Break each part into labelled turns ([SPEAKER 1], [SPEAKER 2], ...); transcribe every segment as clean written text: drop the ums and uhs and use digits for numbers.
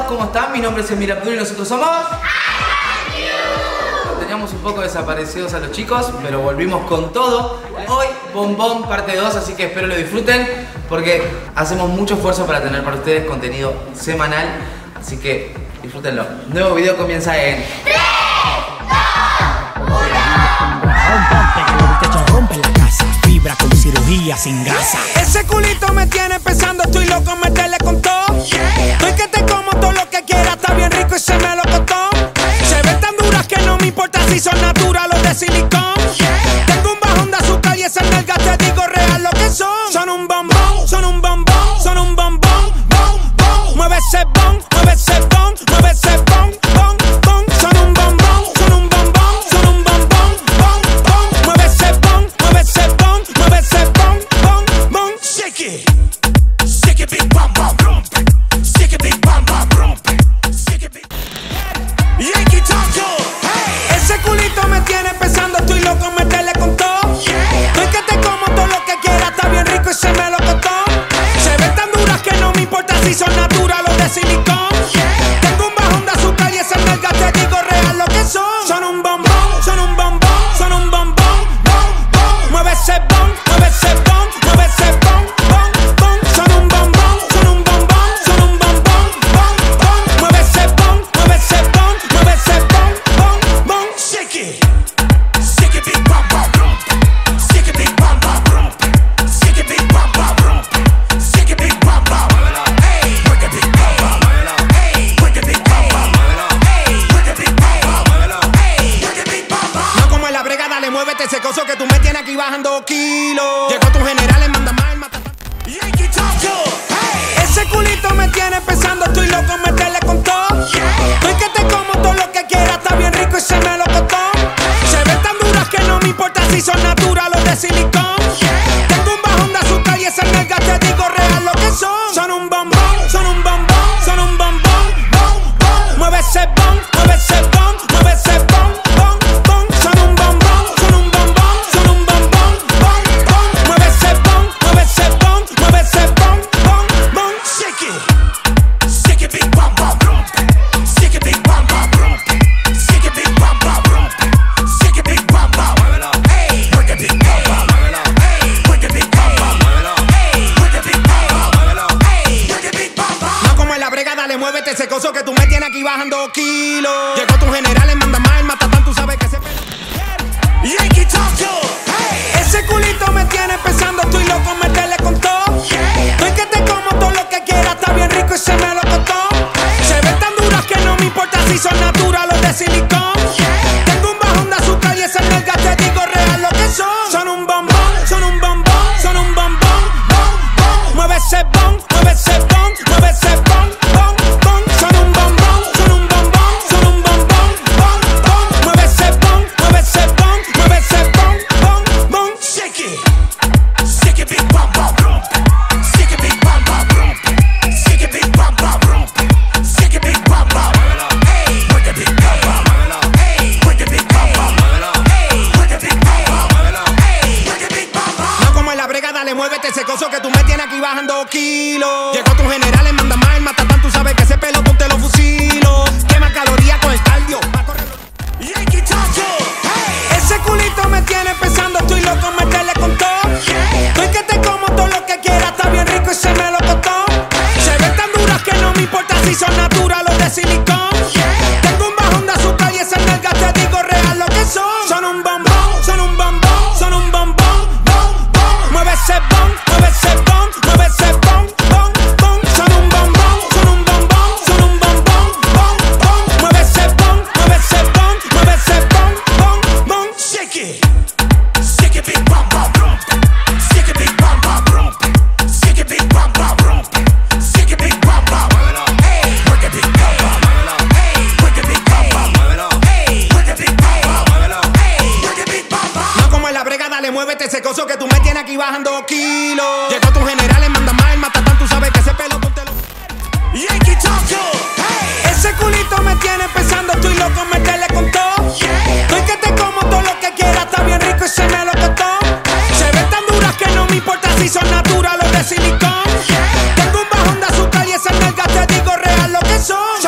[SPEAKER 1] ¿cómo están? Mi nombre es Emir Abdul y nosotros somos... Teníamos un poco desaparecidos a los chicos, pero volvimos con todo. Hoy, Bombón parte 2, así que espero lo disfruten, porque hacemos mucho esfuerzo para tener para ustedes contenido semanal, así que disfrútenlo. Nuevo video comienza en... 3, 2, 1...
[SPEAKER 2] Rompe la casa, fibra con cirugía sin grasa.
[SPEAKER 3] Ese culito me tiene pensando, estoy loco en meterle con todo. Estoy que te como todo lo que quiera, está bien rico y se me lo costó. Se ven tan duras que no me importa si son naturales o de silicón. Tengo un bajón de azúcar y esas nalgas te digo real lo que son. Son un bombón, son un bombón, son un bombón, bom, bom. Mueve ese bon, mueve ese bon, mueve ese bon, bon, bon. Son un bombón, son un bombón, son un bombón, bom, bom. Mueve ese bon, mueve ese bon, mueve ese bon, bon, bon. Shake it big bam bam, rompe. Shake it big bam bam, rompe. Shake it big. Yankee Taco, hey. Ese culito me tiene pensando, estoy loco en meterle con todo. Estoy que te como todo lo que quiera, está bien rico y se me lo costó. Se ven tan duras que no me importa si son naturales o de silicón. Tengo un bajón de azúcar y esas nalgas te digo real lo que son. Son un bombón, son un bombón, son un bombón, bom, bom. Mueve ese bon, mueve ese bon, mueve ese bon, bom, bom. Son un bombón, son un bombón, son un bombón, bom, bom. Mueve ese bon, mueve ese bon, mueve ese bon, bom, bom. Shake it big bam bam, rompe. Shake it big bam bam, rompe. Shake it big bam bam, rompe. Shake it big bam bam, hey. Work it big bam bam, hey. Work it big bam bam, hey. Work it big bam bam, hey. Work it big bam bam. No como en la brega, dale, muévete ese coso que tú me tienes aquí bajando kilos. Llegó tu general, le manda mal, mata. Yankee Taco, hey. Ese culito me tiene pensando, estoy loco en meterle con todo. Estoy que te como todo lo que quiera, está bien rico y se me lo costó. Se ven tan duras que no me importa si son naturales o de silicón. Tengo un bajón de azúcar y esas nalgas te digo real lo que son. Son un bombón, son un bombón, son un bombón, bom, bom. Mueve ese bon, mueve ese bon, mueve ese bon, bom, bom. Son un bombón, son un bombón, son un bombón, bom, bom. Mueve ese bon, mueve ese bon, mueve ese bon, bom, bom. Shake it big bam bam, rompe. Shake it big bam bam, rompe. Shake it big bam bam, rompe. Shake it big bam bam, hey. Work it big bam bam, hey. Work it big bam bam, hey. Work it big bam bam, hey. Work it big bam bam. No como en la brega, dale, muévete ese coso que tú me tienes aquí bajando kilos. Llegó tu general, le manda mal, mata tan, tú sabes que ese pelo. Yankee Taco, hey. Ese culito me tiene pensando, estoy loco en meterle con todo. Estoy que te como todo lo que quiera, está bien rico y se me lo costó. Se ven tan duras que no me importa si son naturales o de silicón. Tengo un bajón de azúcar y esas nalgas te digo real lo que son. Son un bombón, son un bombón, son un bombón, bom, bom. Mueve ese bon, mueve ese bon, mueve ese bon, bom, bom. Son un bombón, son un bombón, son un bombón, bom, bom. Mueve ese bon, mueve ese bon, mueve ese bon, bom, bom. Shake it big bam bam, rompe. Shake it big bam bam, rompe. Shake it big bam bam, rompe. Shake it big bam bam, hey. Work it big bam bam, hey. Work it big bam bam, hey. Work it big bam bam, hey. Work it big bam bam. No como en la brega, dale, muévete ese coso que tú me tienes aquí bajando kilos. Llegó tu general, le manda mal, mata tan, tú sabes que ese pelo te lo fusilo. Quema calorías con el cardio, va a correr. Yankee Taco, hey. Ese culito me tiene pensando, estoy loco en meterle con todo. Estoy que te como todo lo que quiera, está bien rico y se me lo costó. Se ven tan duras que no me importa si son naturales o de silicón. Tengo un bajón de azúcar y esas nalgas te digo real lo que son. Son un bombón, son un bombón, son un bombón, bom, bom. Mueve ese bon, mueve ese bon, mueve ese bon, bom, bom. Son un bombón, son un bombón, son un bombón, bom, bom. Mueve ese bon, mueve ese bon, mueve ese bon, bom, bom. Shake it big bam bam, rompe. Shake it big bam bam, rompe. Shake it big bam bam, rompe. Shake it big bam bam, hey. Work it big bam bam, hey. Work it big bam bam, hey. Work it big bam bam, hey. Work it big bam bam. No como en la brega, dale, muévete ese coso que tú me tienes aquí bajando kilos. Llegó tu general, le manda mal, mata tan, tú sabes que ese pelo te lo. Yankee Taco, hey. Ese culito me tiene pensando, estoy loco en meterle con todo. Estoy que te como todo lo que quiera, está bien rico y se me lo costó. Se ven tan duras que no me importa si son naturales o de silicón. Tengo un bajón de azúcar y esas nalgas te digo real lo que son.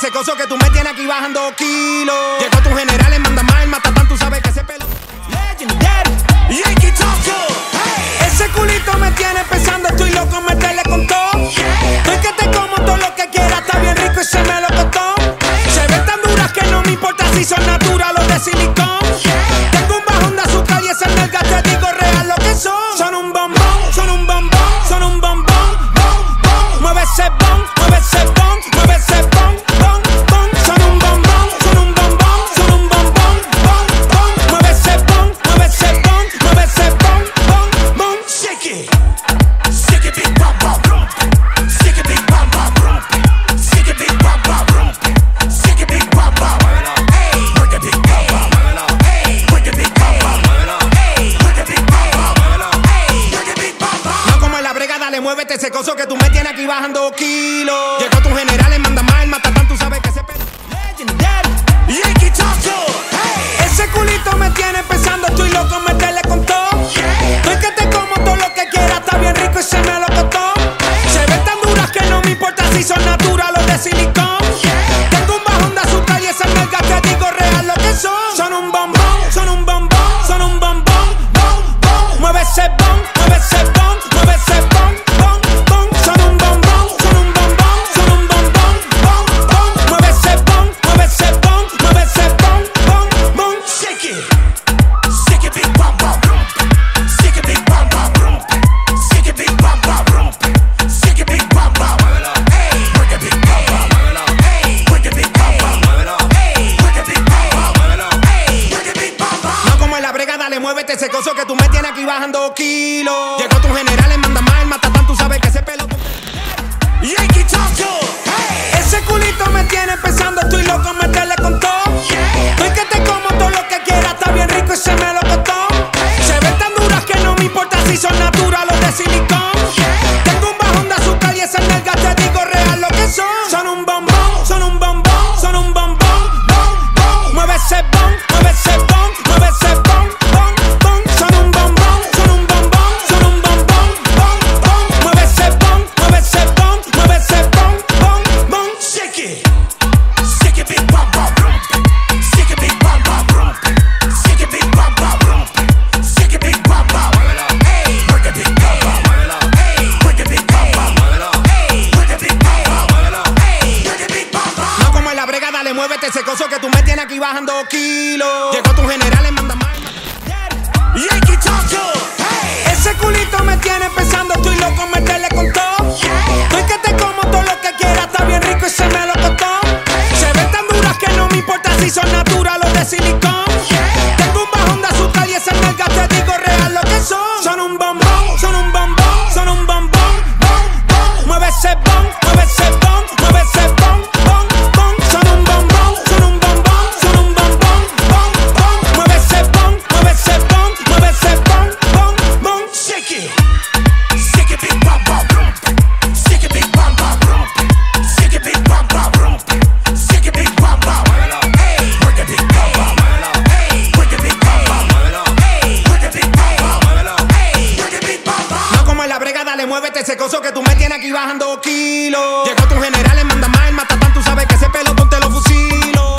[SPEAKER 3] ese coso que tú me tienes aquí bajando kilos. Llegó tu general, manda más el matatán, tú sabes que ese pelo Legendary, Yankee Talker. Ese culito me tiene pensando, estoy loco en meterle con todo. Es que te como todo lo que quieras, está bien rico y se me lo costó. Se ven tan duras que no me importa si son naturales o de silicón. Tengo un bajón de azúcar y esa nalga te digo real lo que son. Son un bombón, son un bombón, son un bombón, bom, bom. Mueve ese bon, mueve ese bon, mueve ese bon, bon, bon. Son un bombón, son un bombón, son un bombón, bom, bom. Mueve ese bon, mueve ese bon, mueve ese bon, bon, bon. Shake it, shake it, big bom bom, shake it, big bom bom, shake it, big bom bom, shake it, big bom bom. Hey, work it, big bom bom. Hey, work it, big bom bom. Hey, work it, big bom bom. Hey, work it, big bom bom. No como en la brega, dale, muévete ese coso que tú me tienes aquí bajando kilos. Llegó tu general, manda más el matatán, tú sabes que ese pelo Legendary, Yankee Talker. Ese culito me tiene pensando, estoy loco en meterle con todo. Es que te como todo lo que quieras, está bien rico y se me lo costó. Se ven tan duras que no me importa si son naturales o de silicón. Tengo un bajón de azúcar y esas nalgas te digo real lo que son. Son un bombón, son un bombón, son un bombón, bom, bom. Mueve ese bon, mueve ese bon, mueve ese bon, bon, bon. Son un bombón, son un bombón, son un bombón, bom, bom. Mueve ese bon, mueve ese bon, mueve ese bon, bon, bon. Shake it, shake it, big bom bom, shake it, big bom bom, shake it, big bom bom, shake it, big bom bom. Hey, work it, big bom bom. Hey, work it, big bom bom. Hey, work it, big bom bom. Hey, work it, big bom bom. No como en la brega, dale, muévete ese coso que tú me tienes aquí bajando kilos. Llegó tu general, manda más el matatán, tú sabes que ese pelo Yankee Talker. Ese culito me tiene pensando, estoy loco en meterle con todo. Es que te como todo lo que quieras, está bien rico y se me lo costó. Se ven tan duras que no me importa si son naturales o de silicón. Tengo un bajón de azúcar y esas nalgas te digo real lo que son. Son un bombón, son un bombón, son un bombón, bom, bom. Mueve ese bon, mueve ese bon, mueve ese bon, bon, bon. Son un bombón, son un bombón, son un bombón, bom, bom. Mueve ese bon, mueve ese bon, mueve ese bon, bon, bon. Shake it, shake it, big bom bom, shake it, big bom bom, shake it, big bom bom, shake it, big bom bom. Hey, work it, big bom bom. Hey, work it, big bom bom. Hey, work it, big bom bom. Hey, work it, big bom bom. No como en la brega, dale, muévete ese coso que tú me tienes aquí bajando kilos. Llegó tu general, manda más Yankee Talker. Ese culito me tiene pensando, estoy loco en meterle con todo. Es que te como todo lo que quieras, está bien rico y se me lo costó. Se ven tan duras que no me importa si son naturales o de silicón. Tengo un bajón de azúcar y esas nalgas te digo real lo que son. Son un bombón, son un bombón, son un bombón, bom, bom. Mueve ese bon, mueve ese bon, mueve ese bon, bon, bon. Son un bombón, son un bombón, son un bombón, bom, bom. Mueve ese bon, mueve ese bon, mueve ese bon, bon, bon. Shake it, shake it, big bom bom, shake it, big bom bom, shake it, big bom bom, shake it, big bom bom. Hey, work it, big bom bom. Hey, work it, big bom bom. Hey, work it, big bom bom. Hey, work it, big bom bom. No como en la brega, dale, muévete ese coso que tú me tienes aquí bajando kilos. Llegó tu general, manda más el matatán, tú sabes que ese pelo ponte lo fusilo.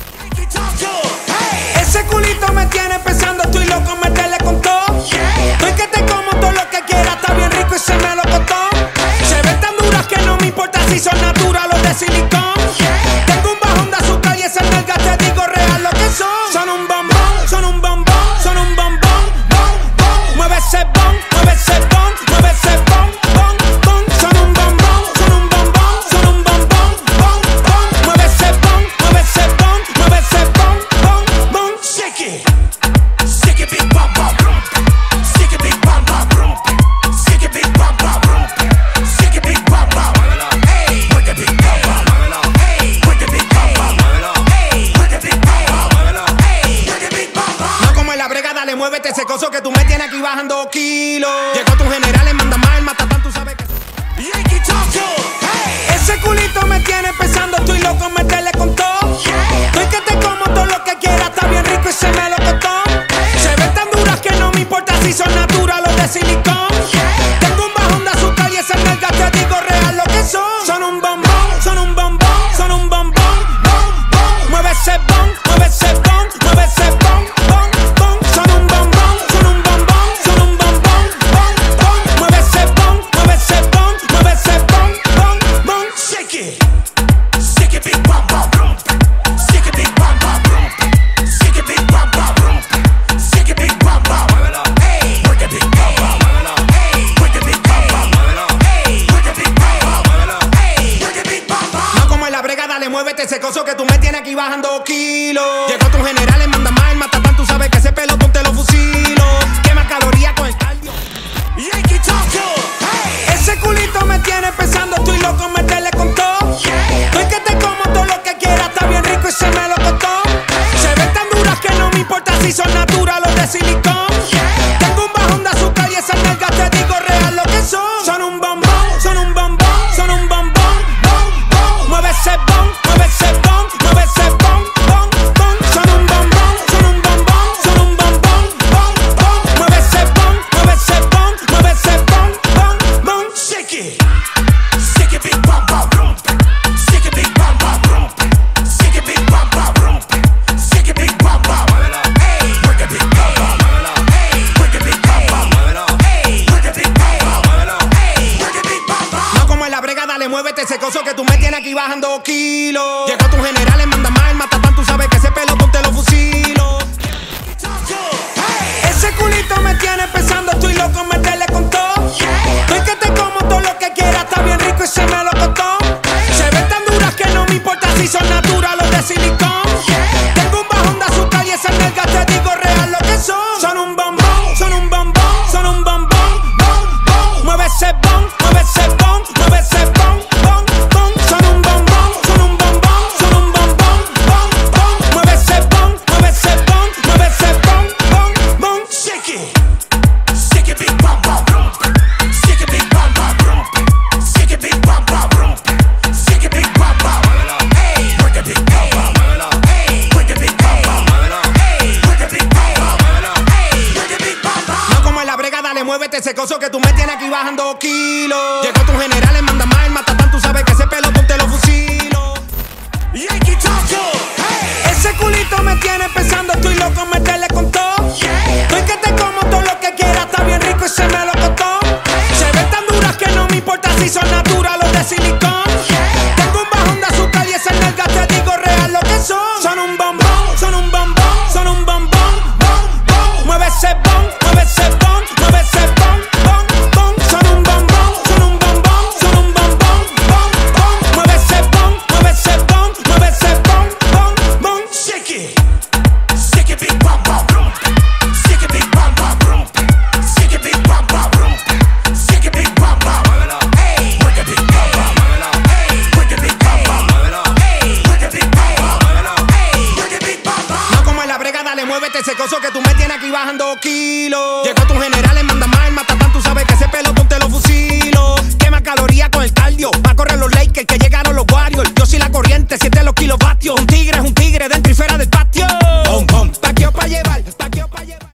[SPEAKER 3] Ese culito me tiene pensando, estoy loco en meterle con todo. Es que te como todo lo que quieras, está bien rico y se me lo costó. Se ven tan duras que no me importa si son naturales o de silicón. Tengo un bajón de azúcar y esas nalgas te digo real lo que son. Son un bombón, son un bombón, son un bombón, bom, bom. Mueve ese bon, mueve ese bon, mueve ese bon, bon, bon. Son un bombón, son un bombón, son un bombón, bom, bom. Mueve ese bon, mueve ese bon, mueve ese bon, bon, bon. Shake it, shake it, big bom bom, shake it, big bom bom, shake it, big bom bom, shake it, big bom bom. Hey, work it, big bom bom. Hey, work it, big bom bom. Hey, work it, big bom bom. Hey, work it, big bom bom. No como en la brega, dale, muévete ese coso que tú me tienes aquí bajando kilos. Llegó tu general, manda más el matatán, tú sabes que Yankee Talker. Ese culito me tiene pensando, estoy loco en meterle con todo. Es que te como todo lo que quieras, está bien rico y se me lo costó. Se ven tan duras que no me importa si son naturales o de silicón. Tengo un bajón de azúcar y esas nalgas te digo real lo que son. Son un bombón, son un bombón, son un bombón, ese coso que tú me tienes aquí bajando kilos. Llegó tu general, manda más el matatán. Tú sabes que ese pelotón te lo fusilo. Quema calorías con el cardio. Yankee Taco, hey. Ese culito me tiene pensando, estoy loco en meterle con todo. Estoy que te como todo lo que quieras, está bien rico y se me lo costó. Se ven tan duras que no me importa si son naturales de silicón. Tengo un bajón de azúcar y esas nalgas te digo real lo que son. Son un bombón, son un bombón, son un bombón, bom, bom. Mueve ese bon, mueve ese bon, mueve ese bon, bon, bon. Son un bombón, son un bombón, son un bombón, bom, bom. Mueve ese bon, mueve ese bon, mueve ese bon, bon, bon. Shake it big bam bam rump. Shake it big bam bam rump. Shake it big bam bam rump. Shake it big bam bam. Hey, work it big bam bam. Hey, work it big bam bam. Hey, work it big bam bam. Hey, work it big bam bam. No como en la brega, dale, muévete ese coso que tú me tienes aquí bajando kilos. Llegó tu general, manda más el matatán. Tú sabes que ese pelotón te lo fusilo. Ese culito me tiene pensando, estoy loco en meterle con todo. Estoy que te como todo lo que quieras, está bien rico y se me lo costó. Se ven tan duras que no me importa si son naturales de silicón. Tengo un bajón de azúcar y esas nalgas te digo real lo que son. Son un bombón, son un bombón, son un bombón, bom, bom. Mueve ese bon, mueve ese bon, mueve ese bon, bon, bon. Son un bombón, son un bombón, son un bombón, bom, bom. Mueve ese bon, mueve ese bon, mueve ese bon, bon, bon. Shake it big bam bam rump. Shake it big bam bam rump. Shake it big bam bam rump. Shake it big bam bam. Hey, work it big bam bam. Hey, work it big bam bam. Hey, work it big bam bam. Hey, work it big bam bam. No como en la brega, dale, muévete ese coso que tú me tienes aquí bajando kilos. Llegó tu general, manda más el matatán. Tú sabes que ese pelotón te lo fusilo. Yankee Taco, hey. Ese culito me tiene pensando, estoy loco en meterle con todo. Estoy que te como todo lo que quieras, está bien rico y se me lo costó. Se ven tan duras que no me importa si son naturales de silicón. Tengo un bajón de azúcar y esas nalgas te digo real lo que son. Son un bombón, son un bombón, son un bombón, bom, bom. Mueve ese bon, mueve ese bon, mueve ese bon, bon, bon. Son un bombón, son un bombón, son un bombón, bom, bom. Mueve ese bon, mueve ese bon, mueve ese bon, bon, bon. Shake it big bam bam rump. Shake it big bam bam rump. Shake it big bam bam rump. Shake it big bam bam. Hey, work it big bam bam. Hey, work it big bam bam. Hey, work it big bam bam. Hey, work it big bam bam. No como en la brega, dale, muévete ese coso que tú me tienes aquí bajando kilos. Llegó tu general, manda más el matatán. Tú sabes que ese pelotón te lo fusilo. Quema calorías con el cardio. Va a correr los Lakers que llegaron los Warriors. Yo soy la corriente, 7 los kilovatios. Un tigre es un tigre dentro y fuera del patio.